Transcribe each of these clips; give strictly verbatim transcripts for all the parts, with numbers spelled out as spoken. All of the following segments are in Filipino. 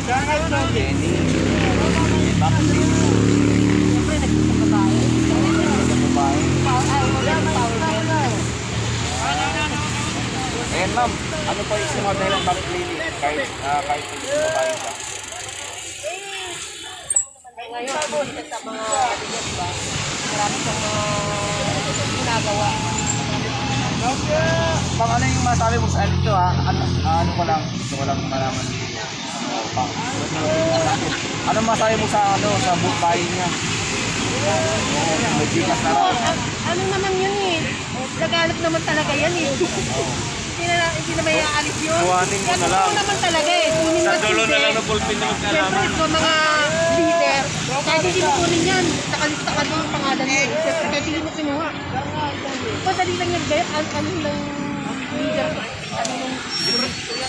Jenny. Bakit din po? Siyempre, nagkita babae. Babae. Power. Eh ma'am, ano pa yung mga dahilan bakit lady? Kahit, uh, kahit hindi babae ka? Ngayon, hindi sa mga kaligas ba? Marami siyang mga ginagawa. Ma'am, ano yung masabi mo sa ano ito ha? Ano, ano ko lang, gusto ko lang malaman. Ano, ano masabi mo sa ano sa bahay niya? May gigas na raw. Ano naman yun eh? Nagalit naman talaga yan eh. Hindi na, hindi na may aalis yun. Buhanin mo na lang. Yan naman talaga eh. Kunin Sa na dulo hindi. na lang ng ballpen na Siyempre, magkalaman. sa mga leader, kahit hindi mo kunin yan, nakalista ka din yung pangalan mo eh. Siyempre, kahit hindi mo kinuha. Madali lang yan, gaya, ano ano lang leader, ano yung direkto yan.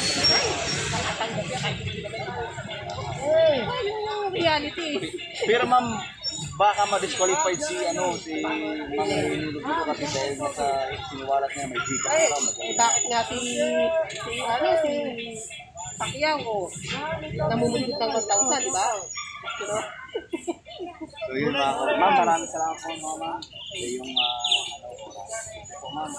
Eh, ano yung reality eh. Pero ma'am, baka ma-disqualified si ano si Mang Hinulog dito kasi dahil sa siniwalat niya may gigas Ay, na raw. eh, bakit nga si, si, ano, si Pacquiao, namumuligot ng one thousand, di ba? Pero, So yun mga ko. Ma'am, maraming salamat po ma'am. Sa yung uh, ano, oras. Po ma'am.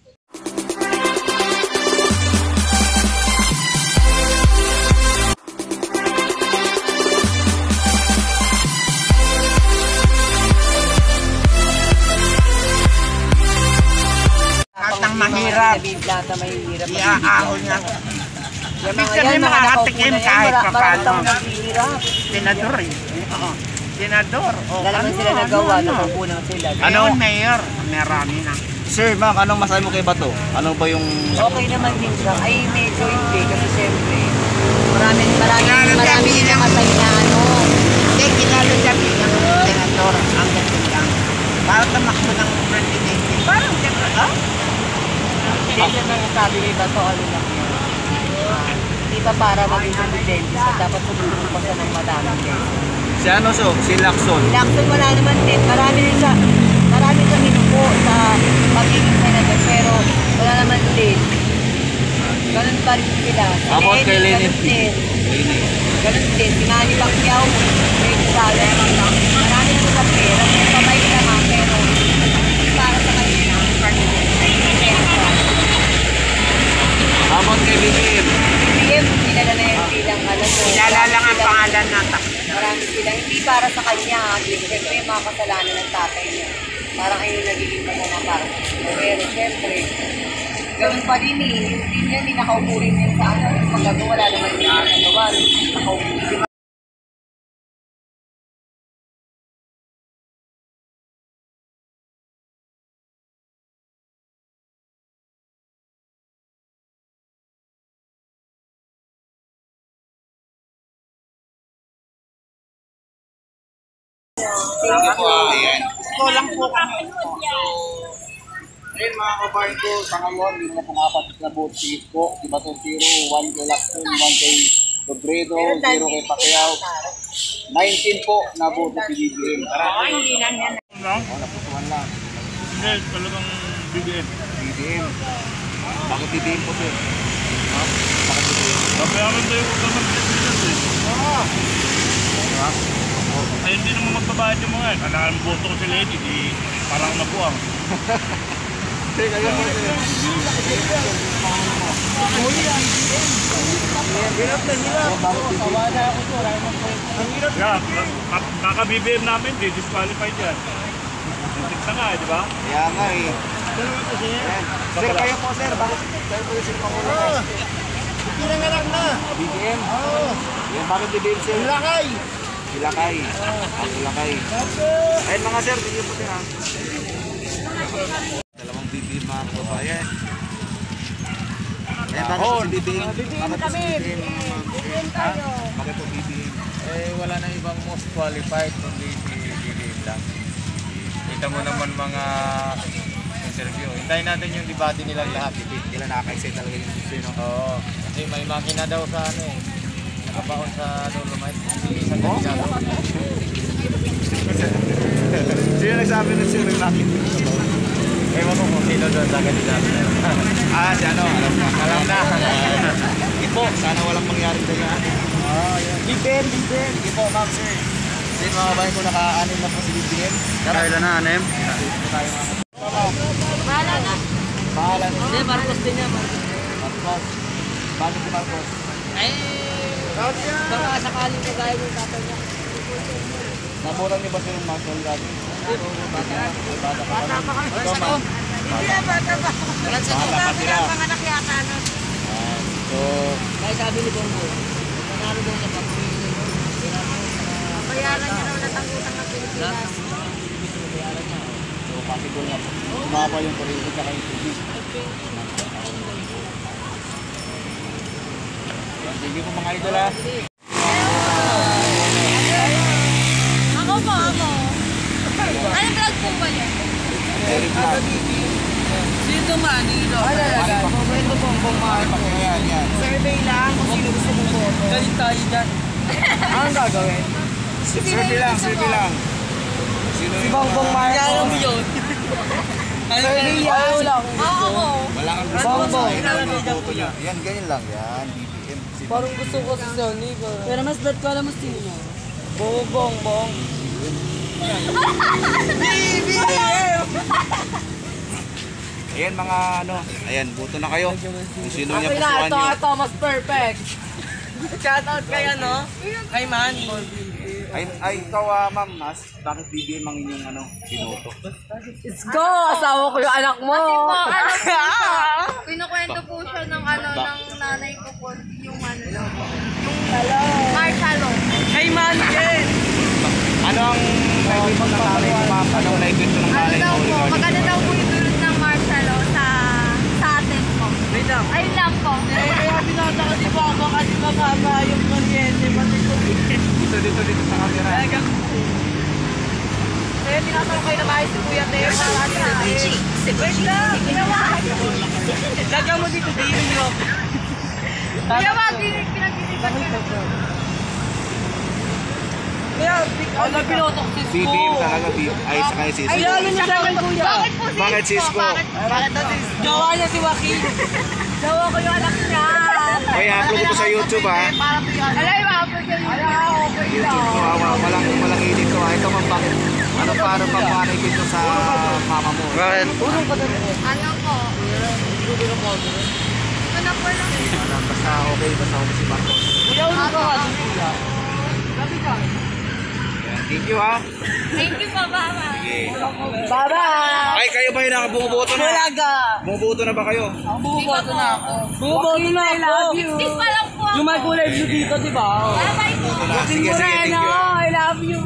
At ang mahirap, Biblata mahirap. iaahon niya. Yung Ibig mga sabihin yan, mga makakatikim nakaupo na yan, kahit mara- pa maraming paano. taong naghihirap. Senador eh. Oo. Senador. O, Wala naman sila nagawa, nakaupo lang sila. Ano, mayor? Marami na. Sir, ma'am, anong masabi mo kay Bato? Ano ba yung Okay naman din siya. Ay, medyo hindi. Kasi siyempre, maraming, maraming, Kilala maraming siya namatay na ano. Hindi, kilala siya bilang senador. Ang ganun lang. Para tamakbo ng president. Parang siyempre, ah? Hindi lang ang sabi kay Bato, ano lang yun. Ah, Di ba para maging presidente sa dapat tumulong pa siya ng madaming beses. si ano so? Si Lacson. Lacson wala naman din. Marami rin siya, marami siya hinupo sa pagiging senador. Pero wala naman din. Ganun pa rin sila. Si Tapos kay Lenny, Lenny ganun P. din. Lenny. Ganun din. Si Manny Pacquiao, may kasala. Marami naman sa pera. Pabay naman. Pero para sa kanila, Tapos kay B B M. B B M, kilala na yan bilang alam mo. Kilala lang ang pangalan nata. Marami sila. Hindi para sa kanya. Siyempre, yung mga kasalanan ng tatay niya. Parang ayun yung nagiging masama para sa kanya. Pero siyempre, ganun pa rin eh. Yung din yan, eh, nakaupo rin yan sa ano. Yung magagawa, wala naman yung nakagawa. Nakaupo rin. Thank you po. Ayan. Ito lang po kami. Ayun mga kabayan ko, sa ngayon, hindi na pong apat na vote sigit po. Si Bato zero, one kay Lacson, one kay Robredo, zero kay Pacquiao. nineteen po na vote si B B M. Oo, hindi lang yan. Oh, naputuhan lang. Hindi, talagang B B M. B B M. Bakit B B M po sir? Ha? Bakit B B M? Babayaran tayo kung naman president eh. Ah! Diba? Ay, hindi naman magbabayad yung mga yan. Alam, boto ko si Lenny, di parang nabuang. Teka, yan po sir. Hirap na hirap. Sawa na ako po. Yeah, kaka-B B M namin, di disqualified yan. Muntik na nga eh, di ba? Kaya nga eh. Ayan. Sir, kayo po sir. Bakit kayo po yung sir Pangulo? Pinanganak na. B B M? Oo. Yan, bakit B B M sir? Lakay. Silakay. Ang Silakay. Ayun mga sir, hindi po sir ha. Dalawang B B M mga kabayan. Eh, bakit po si B B M? Bakit po si B B M? Ha? Bakit po B B M? Eh, wala na ibang most qualified kundi si B B M lang. Kita mo naman mga interview. Hintayin natin yung debate nilang lahat. Hindi lang nakaka-excite talaga yung gusto no? Oo. Kasi may makina daw sa ano eh. Nakabaon sa Dolomite. Hindi isang kandidato. Sino nagsabi na sino yung nakit? Ewan ko kung sino doon sa kandidato. Ah, si ano? Alam na. Alam na. Ipo, sana walang mangyari ganyan. Oo, yun. B B M, B B M. Sige po, ma'am, sir. Kasi mga kabayan ko, naka-anim na po si B B M. Kailan na, Anem? Ito tayo mga kabayan. Bahala na. Bahala na. Hindi, Marcos din niya, Marcos. Marcos. Bakit si Marcos? Ay, baka sakaling kagaya yung tatay niya. Naburan niyo ba si Marcos dati? Bata na. Bata ka pa Bata lang. pa kami. Ikaw, ma'am. Hindi na, bata pa. Wala sa Bata pa sila. panganak yata nun. Ayan. So, Kaya sabi ni Bongo, panalo daw sa papuwi. Bayaran niya raw natanggutan ng Pilipinas. so possible na po. Bumaba yung kuryente tsaka yung tubig. Ayan, sige po mga idol ha. Ako po, ako. Ano vlog po ba yan? Very vlog. Sino Manilo? Alalaga. Ito po ang bumahal. Ayan, yan. Survey lang kung sino gusto mong boto. Galit tayo dyan. Anong gagawin? Survey lang, survey lang. Sino si Bongbong Marcos? Kaya mo yun. Survey yan. Oo, oo. Wala kang gusto Bongbong. sa boto niya. Yan, ganyan lang. Yan, B B M. Si Parang gusto ko si Sonny. Pero mas bet ko alam mo sino. Bongbong, bong. B B M! Ayan mga ano, ayan, boto na kayo. Kung sino niya Okay na, pusuan ito, niyo. ito, mas perfect. Shout out kay ano? Kay Manny. Ay, ay ikaw ah, ma'am, mas, bakit B B M ang inyong ano, binoto? Let's go! Asawa ko yung anak mo. Kasi po, ano po siya, kinukwento po siya ng ano, ng nanay ko po, yung ano, yung Marshalo. Kay Manny din. Ano ang naibig ng nanay mo, ma'am? Ano ang naibig ng Ano nanay daw mo po, regarding maganda dito? daw po yung dulot ng Marshalo sa sa atin po. Wait lang. Ayun lang po. Eh, kaya binata ko si Bongo kasi mababa yung kuryente. Pati ko. Dito, dito, dito sa camera. Eh, tinatanong kayo na bahay si Kuya Teo. Wait lang. Ginawa. Lagyan mo dito, di yun yun. Kaya wag, pinag-inipan ko. Kaya, ano pilotok sis B B ko? M talaga, B B M. Ay, saka yung Ay, Cisco. lalo niya sa akin, Kuya. Bakit po sis Bakit sis ko? Bakit? Bakit na sis? Jowa niya si Joaquin. Dawa ko yung anak niya. Ay, upload ko sa YouTube ah. Para po yung Alay, ma-upload ko yung okay YouTube ko, ah, wa- walang, walang edit ko ah. Ito man, bakit? Ano para pang dito sa mama mo? Bakit? Tulong ka din. Ano po? Ano po lang? Ano, basta okay, basta okay si Marcos. Kuya, ulong ka nga din, Kuya. Sabi ka. Ayan, thank you ha. Thank you po, Mama. Okay. Bye-bye! Ay, kayo ba yung nakabumuboto na? Bulaga! Bumuboto na ba kayo? Buboto na ako. Buboto na ako. I love you. Sis pa lang po ako. Yung may kulay blue dito, di ba? Bye-bye po. Boto na. Sige, sige, thank you. I love you.